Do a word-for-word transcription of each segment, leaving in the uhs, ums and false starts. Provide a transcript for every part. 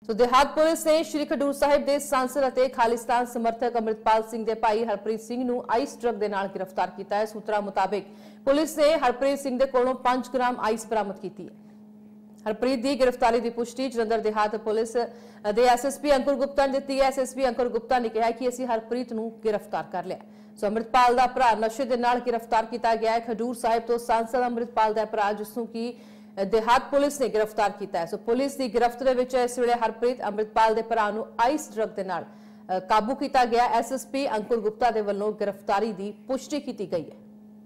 तो देहात पुलिस ने श्री खडूर साहिब के सांसद और खालिस्तान समर्थक अमृतपाल सिंह के भाई हरप्रीत सिंह नूं आइस ड्रग के नाल गिरफ्तार किया है। सूत्रों मुताबिक पुलिस ने हरप्रीत सिंह के कोलों पांच ग्राम आइस बरामद की है। हरप्रीत की गिरफ्तारी की पुष्टि जलंधर देहात पुलिस के S S P Ankur Gupta ने दी है। S S P Ankur Gupta ने कहा कि असीं हरप्रीत नूं गिरफ्तार कर लिया। सो अमृतपाल का भरा नशे के नाल गिरफ्तार किया गया है। खडूर साहिब तो सांसद अमृतपाल का भरा जिसनूं की देहात पुलिस ने गिरफ्तार किया है। सो पुलिस की गिरफ्त दे विच इस वेले हरप्रीत अमृतपाल के भरा नूं आइस ड्रग के नाल काबू किया गया। S S P Ankur Gupta के वल्लों गिरफ्तारी की पुष्टि की गई है।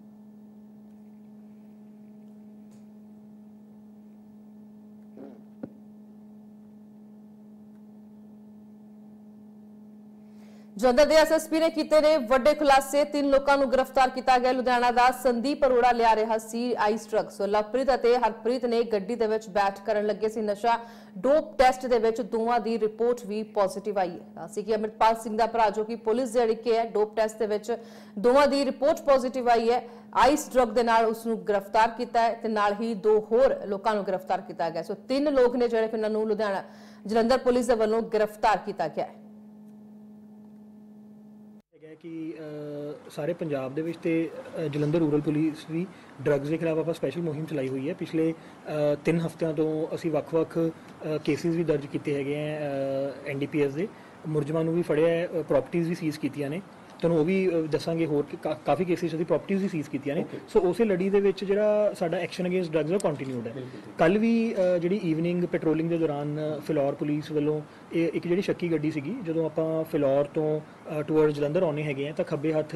जलंधर के एस एस पी ने किए ने वड्डे खुलासे। तीन लोगों को गिरफ्तार किया गया। लुधियाना का संदीप अरोड़ा लिया रहा सी आइस ड्रग। सो लवप्रीत और हरप्रीत ने गड्डी दे विच बैठ करन लगे सी नशा। डोप टेस्ट दे विच दोवां दी रिपोर्ट भी पॉजिटिव आई है। दस्सी कि अमृतपाल सिंह दा भरा जो कि पुलिस दे अड़िके है, डोप टेस्ट दे विच दोवां दी रिपोर्ट पॉजिटिव आई है। आइस ड्रग दे नाल उसनूं गिरफ्तार किया है ते नाल ही दो होर लोकां नूं गिरफ्तार किया गया। सो तीन लोग ने जिहड़े इन्हां नूं लुधियाना जलंधर पुलिस दे वल्लों गिरफ्तार किया गया है। कि सारे पंजाब दे विच ते जलंधर रूरल पुलिस भी ड्रग्स के खिलाफ आप स्पैशल मुहिम चलाई हुई है। पिछले तीन हफ्तियां तो असी वक्-वक् केसिस भी दर्ज किए हैं। एन डी पी एस के मुलजमां नूं भी फड़िया है, प्रॉपर्टीज़ भी सीज़ कीतियां ने। तुहानूं वो भी दसांगे होर का, काफ़ी केसिस असीं प्रॉपर्टीज़ भी सीज़ कीतियां ने। सो उस लड़ी दे विच जिहड़ा साडा एक्शन अगेंस्ट ड्रग्स है कंटिन्यूड है। कल भी जिहड़ी ईवनिंग पेट्रोलिंग के दौरान फिलौर पुलिस वालों एक जिहड़ी शक्की गड्डी सीगी, जदों आपां फिलौर तो टूवर्ड्स जलंधर आउने हैगे हैं, तो खब्बे हत्थ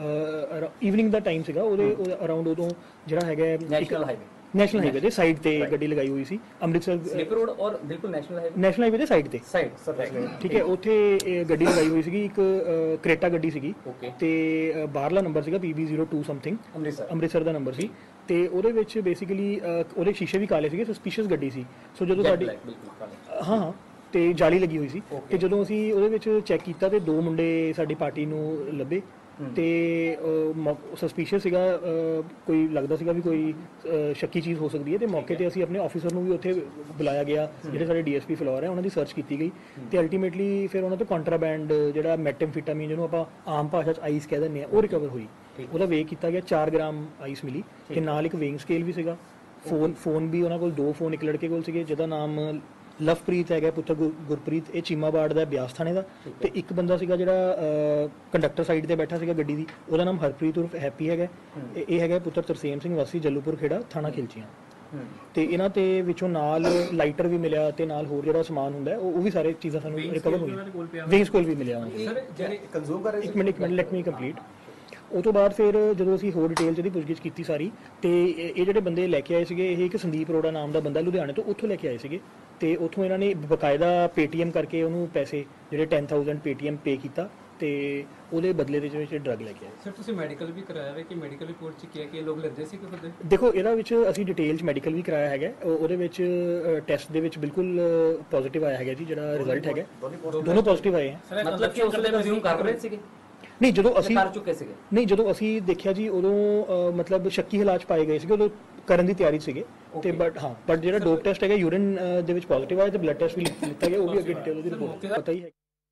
ईवनिंग का टाइम सीगा, उहदे अराउंड उदों जिहड़ा हैगा नैशनल हाईवे नैशनल हाईवे के साइड ते गड्डी लगाई हुई सी अमृतसर स्लिप रोड और बिल्कुल नैशनल हाईवे नैशनल हाईवे के साइड ते साइड ठीक है। उत्थे गड्डी लगाई हुई सीगी, एक क्रेटा गड्डी सीगी ते बाहरला नंबर सीगा P B zero two something Amritsar Amritsar दा नंबर सी ते ओहदे विच बेसिकली ओहदे शीशे भी काले सीगे। सस्पीशियस गड्डी सी। सो जदों साडी हाँ हाँ ते जाली लगी हुई सी ते जदों असीं ओहदे विच चैक कीता ते दो मुंडे साडी पार्टी नूं लभे ते सस्पीशियस सीगा, कोई लगदा सीगा भी कोई शक्की चीज़ हो सकती है। तो मौके ते असीं अपने ऑफिसर नूं भी उत्थे बुलाया गया, जिहड़े साडे डी एस पी फिलौर है, उन्हां दी सर्च की गई ते अल्टीमेटली फिर उन्हां तो कॉन्ट्राबैंड जिहड़ा मैटमफिटामीन जिहनूं आपां आम भाषा च आइस कह दिंदे आ, वो रिकवर हुई। ਉਹਦਾ ਵੇ ਕੀਤਾ ਗਿਆ चार ग्राम आइस मिली ਤੇ ਨਾਲ ਇੱਕ ਵੇइंग स्केल भी ਸੀਗਾ। फोन फोन भी उन्होंने दो फोन एक लड़के कोल सीगे जिहदा नाम लवप्रीत है, पुत्र गुरप्रीत, ये चीमाबाड़ का ब्यास थाने का। तो एक बंदा सीगा जिहड़ा कंडक्टर साइड ते बैठा सीगा गड्डी दी, ਉਹਦਾ नाम हरप्रीत उर्फ हैप्पी है। ये है पुत्र तरसेम सिंह वासी जल्लूपुर खेड़ा थाना खिलचियां। ਤੇ ਇਹਨਾਂ ਤੇ ਵਿੱਚੋਂ ਨਾਲ ਲਾਈਟਰ ਵੀ ਮਿਲਿਆ ਤੇ ਨਾਲ ਹੋਰ ਜਿਹੜਾ ਸਮਾਨ ਹੁੰਦਾ ਉਹ ਵੀ ਸਾਰੇ ਚੀਜ਼ਾਂ ਸਾਨੂੰ ਰਿਕਵਰ ਹੋਈਆਂ। ਵੇइंग स्केल भी मिलिया। ਸਰ ਜਿਹੜੇ ਕੰਜ਼ੂਮ ਕਰ ਰਹੇ ਸੀ, ਇੱਕ ਮਿੰਟ ਇੱਕ ਮਿੰਟ ਲੈਟ ਮੀ ਕੰਪਲੀਟ। ਉਹ ਤੋਂ ਬਾਅਦ ਫਿਰ ਜਦੋਂ ਅਸੀਂ ਹੋਰ ਡਿਟੇਲ 'ਚ ਇਹਦੀ ਪੁੱਛਗਿੱਛ ਕੀਤੀ ਸਾਰੀ, ਤੇ ਇਹ ਜਿਹੜੇ ਬੰਦੇ ਲੈ ਕੇ ਆਏ ਸੀਗੇ, ਇਹ ਇੱਕ ਸੰਦੀਪ ਅਰੋੜਾ ਨਾਮ ਦਾ ਬੰਦਾ ਲੁਧਿਆਣੇ ਤੋਂ ਉੱਥੋਂ ਲੈ ਕੇ ਆਏ ਸੀਗੇ ਤੇ ਉੱਥੋਂ ਇਹਨਾਂ ਨੇ ਬਕਾਇਦਾ ਪੇਟੀਐਮ ਕਰਕੇ ਉਹਨੂੰ ਪੈਸੇ ਜਿਹੜੇ ਦਸ ਹਜ਼ਾਰ ਪੇਟੀਐਮ ਪੇ ਕੀਤਾ ਤੇ ਉਹਦੇ ਬਦਲੇ ਦੇ ਵਿੱਚ ਡਰੱਗ ਲੈ ਕੇ ਆਏ। ਸਰ ਤੁਸੀਂ ਮੈਡੀਕਲ ਵੀ ਕਰਾਇਆ ਹੈ ਕਿ ਮੈਡੀਕਲ ਰਿਪੋਰਟ 'ਚ ਕੀ ਹੈ ਕਿ ਲੋਕ ਲੈਂਦੇ ਸੀ ਕਿ ਬੰਦੇ? ਦੇਖੋ ਇਹਦਾ ਵਿੱਚ ਅਸੀਂ ਡਿਟੇਲ 'ਚ ਮੈਡੀਕਲ ਵੀ ਕਰਾਇਆ ਹੈਗਾ। ਉਹਦੇ ਵਿੱਚ ਟੈਸਟ ਦੇ ਵਿੱਚ ਬਿਲਕੁਲ ਪੋਜ਼ਿਟਿਵ ਆਇਆ ਹੈਗਾ ਜੀ, ਜਿਹੜਾ ਰਿਜ਼ਲਟ ਹੈਗਾ ਦੋਨੋਂ ਪੋਜ਼ਿਟਿਵ ਆਏ ਹੈ। ਮਤਲਬ ਕਿ ਉਸ ਵੇਲੇ ਕੰਜ਼ਿਊਮ ਕਰ ਰਹੇ ਸੀਗੇ? नहीं जो असी कर चुके सीगे नहीं जो असी देखिया जी उदों मतलब शक्की हालात पाए गए सीगे, उदों करन दी तैयारी सीगे ते बट हाँ बट जेड़ा डोप टेस्ट है यूरिन दे विच पॉजिटिव आया ते ब्लड टेस्ट भी लिता गया, वो भी अगे डिटेल दी रिपोर्ट पता ही है।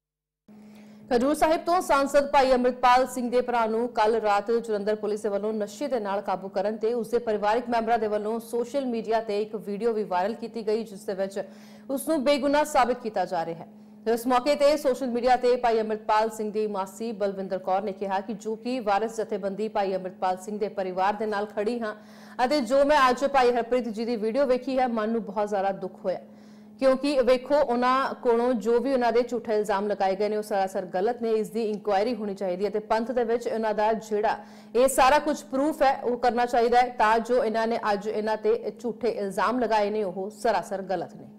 खडूर साहिब तो सांसद भाई अमृतपाल सिंह के भरा नूं कल रात जलंधर पुलिस दे वल्लों नशे दे नाल काबू करन ते उसदे परिवारिक मैंबरां दे वल्लों सोशल मीडिया ते एक वीडियो भी वायरल की गई जिस दे विच उसनूं बेगुनाह साबित किया जा रहा है। इस मौके ते सोशल मीडिया ते भाई अमृतपाल सिंह दी मासी बलविंदर कौर ने कहा कि जो कि वारिस जथेबंदी भाई अमृतपाल सिंह दे परिवार दे नाल खड़ी हां अते जो मैं अज भाई हरप्रीत जी दी वीडियो वेखी है, मन नूं बहुत ज़्यादा दुख होया क्योंकि वेखो उन्हां कोलों जो भी उन्हां दे झूठे इल्जाम लगाए गए ने वो सरासर गलत ने। इसकी इंक्वायरी होनी चाहिए ते पंथ दे विच इन्हां दा जिहड़ा ये सारा कुछ प्रूफ है वो करना चाहिए है तां जो इन्हां ने अज इन्हां ते झूठे इल्जाम लगाए ने वो सरासर गलत ने।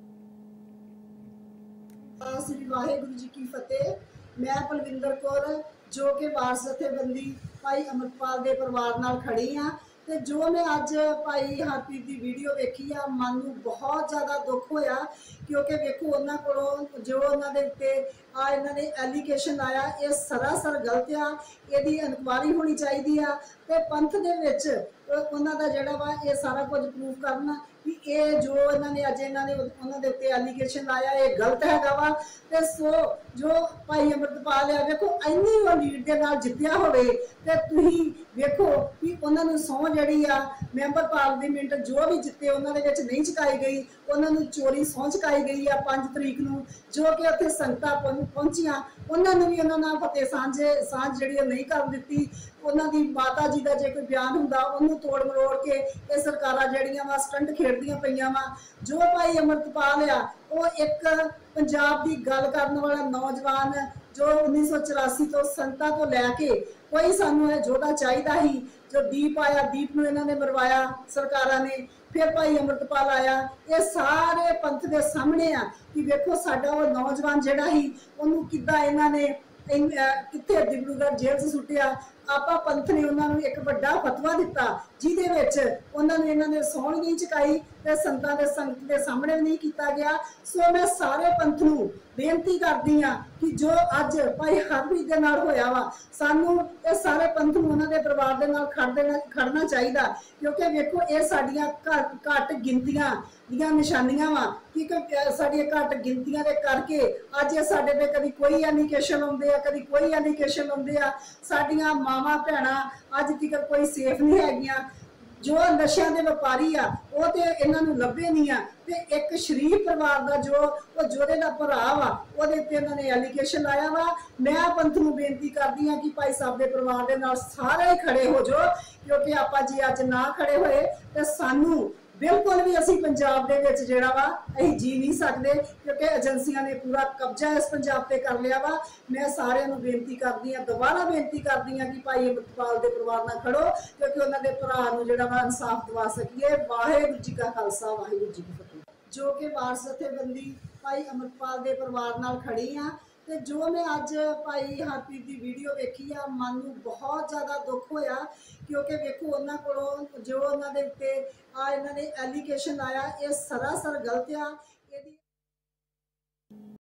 श्री वाहेगुरु जी की फतेह। मैं बलविंदर कौर जो कि वारस जथेबंदी भाई अमृतपाल के परिवार नाल खड़ी हाँ ते जो मैं अज भाई हरप्रीत की वीडियो वेखी आ, मन नूं बहुत ज़्यादा दुख होया क्योंकि वेखो उन्हां कोलों जो उन्हां दे उत्ते आ इन्हां ने एलीगेशन आया ये सरासर गलत आ, इहदी इनक्वायरी होनी चाहिए आ ते पंथ दे विच उन्हां दा जिहड़ा वा ये सारा कुछ प्रूफ करन ਕਿ ਇਹ ਜੋ ਇਹਨਾਂ ਨੇ ਅੱਜ ਇਹਨਾਂ ਨੇ ਉਹਨਾਂ ਦੇ ਉੱਤੇ ਐਲੀਗੇਸ਼ਨ ਲਾਇਆ ਇਹ ਗਲਤ ਹੈਗਾ ਵਾ। ਤੇ ਸੋ ਜੋ ਭਾਈ ਅੰਮ੍ਰਿਤਪਾਲ ਆ ਵੇਖੋ ਇੰਨੀ ਉਹ ਲੀਡ ਦੇ ਨਾਲ ਜਿੱਤਿਆ ਹੋਵੇ ਤੇ ਤੁਸੀਂ ਵੇਖੋ ਕਿ ਉਹਨਾਂ ਨੂੰ ਸਹੁੰ ਜਿਹੜੀ ਆ ਮੈਂਬਰ ਪਾਰਲੀਮੈਂਟ ਜੋ ਵੀ ਜਿੱਤੇ ਉਹਨਾਂ ਦੇ ਵਿੱਚ ਨਹੀਂ ਚੁਕਾਈ ਗਈ, ਉਹਨਾਂ ਨੂੰ ਚੋਰੀ ਸਹੁੰ ਚੁਕਾਈ ਗਈ ਆ ਪੰਜ ਤਰੀਕ ਨੂੰ, ਜੋ ਕਿ ਉੱਥੇ ਸੰਗਤਾਂ ਪਹੁੰ- ਪਹੁੰਚੀਆਂ ਉਹਨਾਂ ਨੂੰ ਵੀ ਉਹਨਾਂ ਨਾਲ ਫਤਿਹ ਸਾਂਝੇ ਸਾਂਝ ਜਿਹੜੀ ਉਹ ਨਹੀਂ ਕਰਨ ਦਿੱਤੀ। ਉਹਨਾਂ ਦੀ ਮਾਤਾ ਜੀ ਦਾ ਜੇ ਕੋਈ ਬਿਆਨ ਹੁੰਦਾ ਉਹਨੂੰ ਤੋੜ ਮਰੋੜ ਕੇ ਇਹ ਸਰਕਾਰਾਂ ਜਿਹੜੀਆਂ ਵਾ ਸਟੰਟ ਖੇਡਦੀਆਂ ਪਈਆਂ ਵਾ। ਜੋ ਭਾਈ ਅੰਮ੍ਰਿਤਪਾਲ ਆ ਉਹ ਇੱਕ ਪੰਜਾਬ ਦੀ ਗੱਲ ਕਰਨ ਵਾਲਾ ਨੌਜਵਾਨ ਜੋ ਉੱਨੀ ਸੌ ਚੁਰਾਸੀ ਤੋਂ ਸੰਤਾਂ ਤੋਂ ਲੈ ਕੇ ਕੋਈ ਸਾਨੂੰ ਇਹ ਯੋਧਾ ਚਾਹੀਦਾ ਹੀ। ਜੋ ਦੀਪ ਆਇਆ, ਦੀਪ ਨੂੰ ਇਹਨਾਂ ਨੇ ਮਰਵਾਇਆ ਸਰਕਾਰਾਂ ਨੇ, ਫਿਰ ਭਾਈ ਅੰਮ੍ਰਿਤਪਾਲ ਆਇਆ। ਇਹ ਸਾਰੇ ਪੰਥ ਦੇ ਸਾਹਮਣੇ ਆ ਕਿ ਵੇਖੋ ਸਾਡਾ ਉਹ ਨੌਜਵਾਨ ਜਿਹੜਾ ਸੀ ਉਹਨੂੰ ਕਿੱਦਾਂ ਇਹਨਾਂ ਨੇ ਕਿੱਥੇ ਡਿਬਰੂਗੜ੍ਹ ਜੇਲ੍ਹ 'ਚ ਸੁੱਟਿਆ। ਆਪਾ ਪੰਥ ਨੇ ਉਹਨਾਂ ਨੂੰ ਇੱਕ ਵੱਡਾ ਫਤਵਾ ਦਿੱਤਾ ਜਿਹਦੇ ਵਿੱਚ ਉਹਨਾਂ ਨੇ ਇਹਨਾਂ ਨੇ ਸਹੁੰ ਨਹੀਂ ਚੁਕਾਈ ਤੇ ਸੰਤਾਂ ਦੇ ਸੰਗਤ ਦੇ ਸਾਹਮਣੇ ਨਹੀਂ ਕੀਤਾ ਗਿਆ। ਸੋ ਮੈਂ ਸਾਰੇ ਪੰਥ ਨੂੰ ਬੇਨਤੀ ਕਰਦੀ ਆ ਕਿ ਜੋ ਅੱਜ ਭਾਈ ਹਰਪ੍ਰੀਤ ਦੇ ਨਾਲ ਹੋਇਆ ਵਾ ਸਾਨੂੰ ਇਹ ਸਾਰੇ ਪੰਥ ਨੂੰ ਉਹਨਾਂ ਦੇ ਪਰਿਵਾਰ ਦੇ ਨਾਲ ਖੜਨਾ ਖੜਨਾ ਚਾਹੀਦਾ, ਕਿਉਂਕਿ ਵੇਖੋ ਇਹ ਸਾਡੀਆਂ ਘੱਟ ਗਿਣਤੀਆਂ ਦੀਆਂ ਨਿਸ਼ਾਨੀਆਂ ਵਾ ਕਿ ਸਾਡੀਆਂ ਘੱਟ ਗਿਣਤੀਆਂ ਦੇ ਕਰਕੇ ਅੱਜ ਇਹ ਸਾਡੇ ਤੇ ਕਦੀ ਕੋਈ ਐਲੀਗੇਸ਼ਨ ਆਉਂਦੇ ਆ ਕਦੀ ਕੋਈ ਐਲੀਗੇਸ਼ਨ ਆਉਂਦੇ ਆ। ਸਾਡੀਆਂ ਮਾਵਾਂ ਭੈਣਾਂ ਅੱਜ ਤੱਕ ਕੋਈ ਸੇਫ ਨਹੀਂ ਹੈਗੀਆਂ। ਜੋ ਨਸ਼ਿਆਂ ਦੇ ਵਪਾਰੀ ਆ ਉਹ ਤੇ ਇਹਨਾਂ ਨੂੰ ਲੱਭੇ ਨਹੀਂ ਆ ਤੇ ਇੱਕ ਸ਼ਰੀਫ ਪਰਿਵਾਰ ਦਾ ਜੋ ਉਹ ਜੋਧੇ ਦਾ ਭਰਾ ਵਾ ਉਹਦੇ ਤੇ ਇਹਨਾਂ ਨੇ ਐਲੀਗੇਸ਼ਨ ਲਾਇਆ ਵਾ। ਮੈਂ ਪੰਥ ਨੂੰ ਬੇਨਤੀ ਕਰਦੀ ਆ ਕਿ ਭਾਈ ਸਾਹਿਬ ਦੇ ਪਰਿਵਾਰ ਦੇ ਨਾਲ ਸਾਰੇ ਖੜੇ ਹੋ ਜਾਓ, ਕਿਉਂਕਿ ਆਪਾਂ ਜੇ ਅੱਜ ਨਾ ਖੜੇ ਹੋਏ ਤੇ ਸਾਨੂੰ ਬਿਲਕੁਲ ਵੀ ਅਸੀਂ ਪੰਜਾਬ ਦੇ ਵਿੱਚ ਜਿਹੜਾ ਵਾ ਅਸੀਂ ਜੀ ਨਹੀਂ ਸਕਦੇ, ਕਿਉਂਕਿ ਏਜੰਸੀਆਂ ਨੇ ਪੂਰਾ ਕਬਜ਼ਾ ਇਸ ਪੰਜਾਬ ਤੇ ਕਰ ਲਿਆ ਵਾ। ਮੈਂ ਸਾਰਿਆਂ ਨੂੰ ਬੇਨਤੀ ਕਰਦੀ ਹਾਂ, ਦੁਬਾਰਾ ਬੇਨਤੀ ਕਰਦੀ ਹਾਂ ਕਿ ਭਾਈ ਅੰਮ੍ਰਿਤਪਾਲ ਦੇ ਪਰਿਵਾਰ ਨਾਲ ਖੜੋ, ਕਿਉਂਕਿ ਉਹਨਾਂ ਦੇ ਭਰਾ ਨੂੰ ਜਿਹੜਾ ਵਾ ਇਨਸਾਫ ਦਿਵਾ ਸਕੀਏ। ਵਾਹਿਗੁਰੂ ਜੀ ਕਾ ਖਾਲਸਾ, ਵਾਹਿਗੁਰੂ ਜੀ ਕੀ ਫਤਿਹ। ਜੋ ਕਿ ਵਾਰਸ ਜਥੇਬੰਦੀ ਭਾਈ ਅੰਮ੍ਰਿਤਪਾਲ ਦੇ ਪਰਿਵਾਰ ਨਾਲ ਖੜੀ ਆ ਤੇ ਜੋ ਮੈਂ ਅੱਜ ਭਾਈ ਹਰਪ੍ਰੀਤ ਦੀ ਵੀਡੀਓ ਵੇਖੀ ਆ ਮਨ ਨੂੰ ਬਹੁਤ ਜ਼ਿਆਦਾ ਦੁੱਖ ਹੋਇਆ, ਕਿਉਂਕਿ ਵੇਖੋ ਉਹਨਾਂ ਕੋਲੋਂ ਜੋ ਉਹਨਾਂ ਦੇ ਉੱਤੇ ਆ ਇਹਨਾਂ ਨੇ ਐਲੀਗੇਸ਼ਨ ਆਇਆ ਇਹ ਸਰਾਸਰ ਗਲਤ ਆ। ਇਹਦੀ